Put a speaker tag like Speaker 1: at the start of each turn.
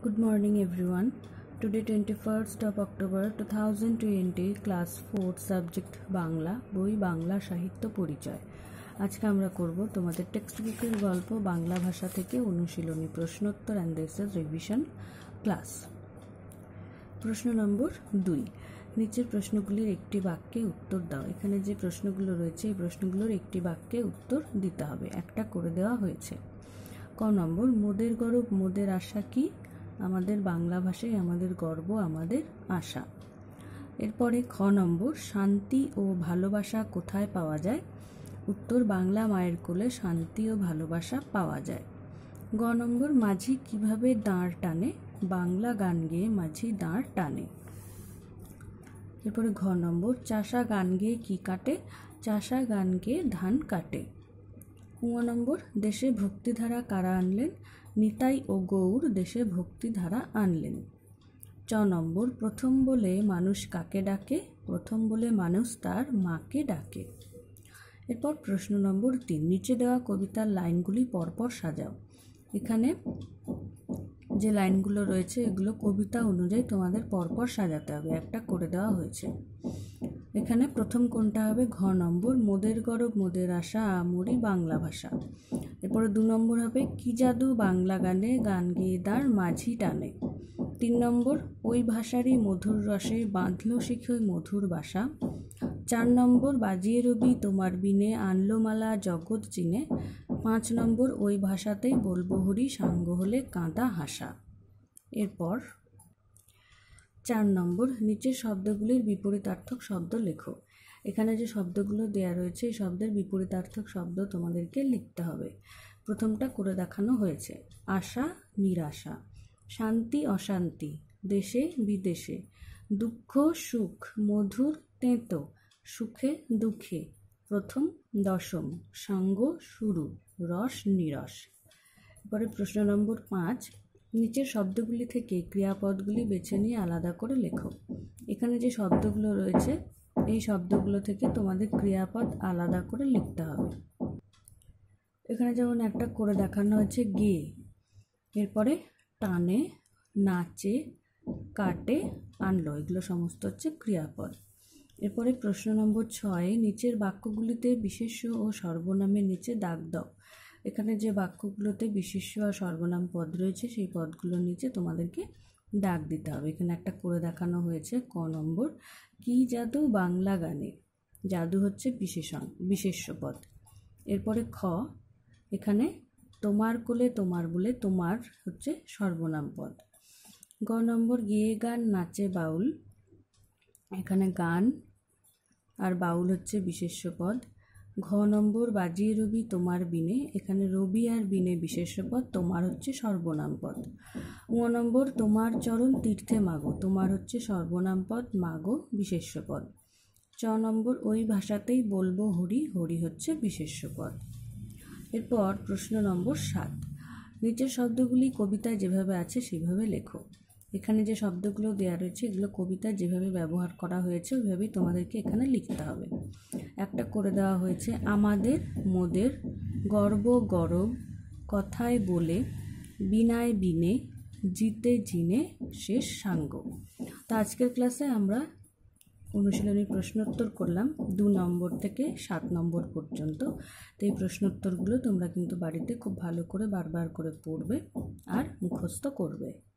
Speaker 1: Good morning everyone. Today 21st of October 2020 class 4 subject Bangla বই বাংলা সাহিত্য পরিচয়। আজকে আমরা করব তোমাদের টেক্সট বুকের গল্প বাংলা ভাষা থেকে অনুশীলনী প্রশ্নোত্তর and this is revision class। প্রশ্ন নম্বর 2, নিচের প্রশ্নগুলির একটি বাক্যে উত্তর দাও। এখানে যে প্রশ্নগুলো রয়েছে এই প্রশ্নগুলোর একটি বাক্যে উত্তর দিতে হবে, একটা করে দেওয়া হয়েছে। ক নম্বর, মোদের গর্ব মোদের আশা কি? আমাদের বাংলা ভাষায় আমাদের গর্ব আমাদের আশা। এরপরে খ নম্বর, শান্তি ও ভালোবাসা কোথায় পাওয়া যায়? উত্তর, বাংলা মায়ের কোলে শান্তি ও ভালোবাসা পাওয়া যায়। গ নম্বর, মাঝি কিভাবে দাঁড় টানে? বাংলা গান গেয়ে মাঝি দাঁড় টানে। এরপরে ঘ নম্বর, চাষা গান গেয়ে কি কাটে? চাষা গান গেয়ে ধান কাটে। ঙ নম্বর, দেশে ভক্তিধারা কারা আনলেন? নিতাই ও গৌর দেশে ভক্তিধারা আনলেন। চ নম্বর, প্রথম বলে মানুষ কাকে ডাকে? প্রথম বলে মানুষ তার মাকে ডাকে। এরপর প্রশ্ন নম্বর 3, নিচে দেওয়া কবিতার লাইনগুলি পরপর সাজাও। এখানে যে লাইনগুলো রয়েছে এগুলো কবিতা অনুযায়ী তোমাদের পরপর সাজাতে হবে, একটা করে দেওয়া হয়েছে। এখানে প্রথম কোনটা হবে? ঘ নম্বর, মোদের গর্ব মোদের আশা আমরি বাংলা ভাষা। এরপরে 2 নম্বর হবে, কি জাদু বাংলা গানে গান গেয়ে দাঁড় মাঝি টানে। 3 নম্বর, ওই ভাষারই মধুর রসে বাঁধলো শিখে মধুর বাসা। 4 নম্বর, বাজিয়ে রবি তোমার বিনে আনলো মালা জগৎ চিনে। 5 নম্বর, ওই ভাষাতেই বলবো হরি সাঙ্গ হলে কাঁদা হাসা। এরপর 4 নম্বর, নিচের শব্দগুলির বিপরীতার্থক শব্দ লেখো। এখানে যে শব্দগুলো দেয়া রয়েছে এই শব্দের বিপরীতার্থক শব্দ তোমাদেরকে লিখতে হবে। প্রথমটা করে দেখানো হয়েছে, আশা নিরাশা, শান্তি অশান্তি, দেশে বিদেশে, দুঃখ সুখ, মধুর তেঁতো, সুখে দুঃখে, প্রথম দশম, সাঙ্গ শুরু, রস নিরস। এরপরে প্রশ্ন নম্বর 5, নিচের শব্দগুলি থেকে ক্রিয়াপদগুলি বেছে নিয়ে আলাদা করে লেখো। এখানে যে শব্দগুলো রয়েছে এই শব্দগুলো থেকে তোমাদের ক্রিয়াপদ আলাদা করে লিখতে হবে। এখানে যেমন একটা করে দেখানো হয়েছে গে, এরপরে টানে, নাচে, কাটে, আনলো, এগুলো সমস্ত হচ্ছে ক্রিয়াপদ। এরপরে প্রশ্ন নম্বর 6, নিচের বাক্যগুলিতে বিশেষ্য ও সর্বনামের নিচে দাগ দাও। এখানে যে বাক্যগুলোতে বিশেষ্য আর সর্বনাম পদ রয়েছে সেই পদগুলোর নিচে তোমাদেরকে দাগ দিতে হবে। এখানে একটা করে দেখানো হয়েছে ক নম্বর, কি জাদু বাংলা গানে। জাদু হচ্ছে বিশেষ্য পদ। এরপরে খ, এখানে তোমার কোলে তোমার বলে তোমার হচ্ছে সর্বনাম পদ। গ নম্বর, গেয়ে গান নাচে বাউল। এখানে গান আর বাউল হচ্ছে বিশেষ্য পদ। ঘ নম্বর, বাজিয়ে রবি তোমার বিনে। এখানে রবি আর বিনে বিশেষ্য পদ, তোমার হচ্ছে সর্বনাম পদ। ঙ নম্বর, তোমার চরণ তীর্থে মাগো। তোমার হচ্ছে সর্বনাম পদ, মাগো বিশেষ্য পদ। চ নম্বর, ওই ভাষাতেই বলবো হরি। হরি হচ্ছে বিশেষ্য পদ। এরপর প্রশ্ন নম্বর 7, নিচের শব্দগুলি কবিতায় যেভাবে আছে সেভাবে লেখো। এখানে যে শব্দগুলো দেওয়া রয়েছে এগুলো কবিতায় যেভাবে ব্যবহার করা হয়েছে ওইভাবেই তোমাদেরকে এখানে লিখতে হবে। একটা করে দেওয়া হয়েছে, আমাদের মোদের গর্ব গরব কথায় বলে বিনায় বিনে জিতে জিনে শেষ সাঙ্গ। তো আজকের ক্লাসে আমরা অনুশীলনী প্রশ্নোত্তর করলাম 2 নম্বর থেকে 7 নম্বর পর্যন্ত। তো এই প্রশ্নোত্তরগুলো তোমরা কিন্তু বাড়িতে খুব ভালো করে বারবার করে পড়বে আর মুখস্থ করবে।